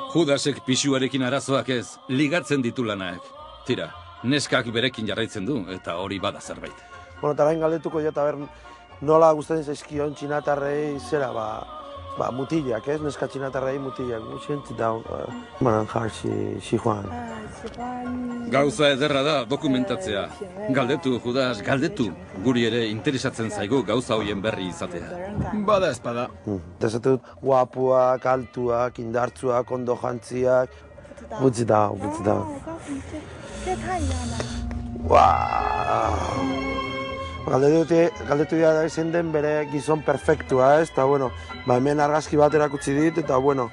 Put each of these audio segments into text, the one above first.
Judasek pisuarekin arazoak ez, ligatzen ditu lanak. Tira, neskak berekin jarraitzen du, eta hori bada zerbait. Bueno, eta gain galdetuko jo, eta ber, nola gustatzen zaizkion txinatarrei zera, mutilak, ez? Neska txinatarrei mutilak. Sit down. She Juan. Gauza ederra da dokumentatzea. Galdetu, Judas, galdetu. Guri ere interesatzen zaigu gauza hoien berri izatea. Bada espada. Eta esate dut, guapuak, altuak, indartzuak, ondo jantziak. Butzi da. Galdetu dira da izan den bere gizon perfektua, ez? Eta, bueno, hemen argazki bat erakutsi dit, eta, bueno,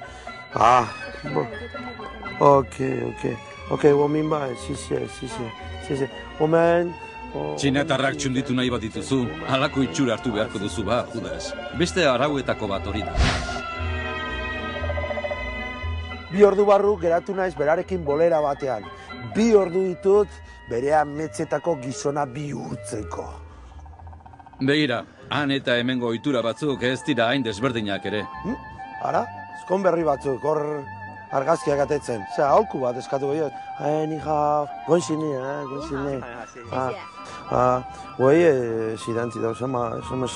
Ok, womin bai, sí. Omen... Txinatarrak txunditu nahi bat dituzu, halako itxura hartu beharko duzu ba, Judas. Beste arauetako bat hori da. 2 ordu barru geratu naiz berarekin bolera batean. 2 ordu ditut bere ametsetako gizona bihurtzeko. Begira, han eta hemengo ohitura batzuk ez dira hain desberdinak ere. Ara? Ezkon berri batzuk, hor argazkiak atetzen. Osea, aholku bat eskatu gehiago. Ni hao, goizine. Wei, xidantzi da, sama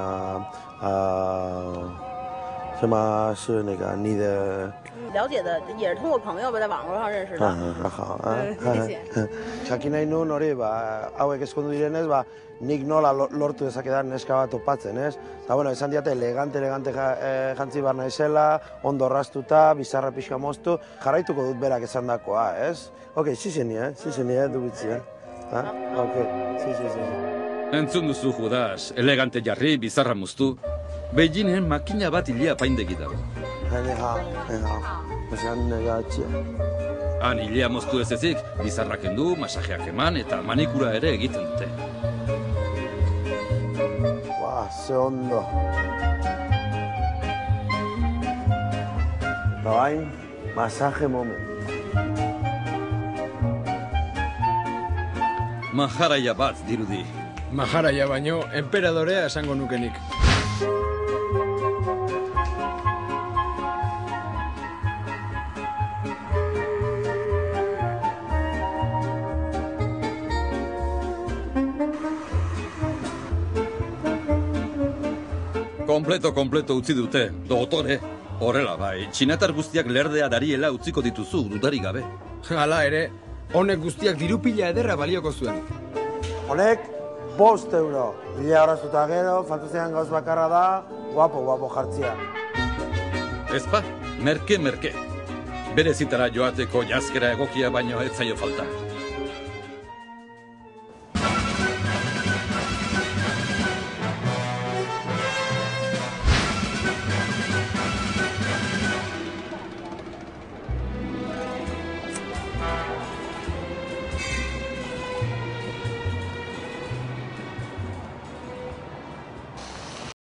zuenega, nide... 了解的也是通过朋友吧，在网络上认识的。 好， 谢谢。 Jakin nahi nuen hori, hauek eskondu direnez, nik nola lortu dezakedan neska bat topatzen, ez? Eta, bueno, esan diate elegante jantzi bar naizela, ondo orraztuta, bizarra pixka moztu, jarraituko dut berak esan dakoa, ez? Ok, zizenia, dubitzia. Ok, sí. Entzun duzu, Judas, elegante jarri, bizarra moztu. Beijingen makina bat hilia apaindegi dago. Han hilia moztu ez ezik, bizarrak endu, masajeak eman eta manikura ere egiten dute. Ze ondo. Bain, masaje moment. Maharaia bat dirudi. Maharaia baino, enperadorea esango nukenik. Kompleto utzi dute, dotore. Horrela bai, txinatar guztiak lerdea dariela utziko dituzu, dudarik gabe. Hala ere, honek guztiak dirupila ederra balioko zuen. Honek, 5 euro. 1000 horaztuta gero, fantazian gauz bakarra da, guapo jartzia. Ezpa, merke. Bere zitara joateko jazkera egokia baino ez zaio falta.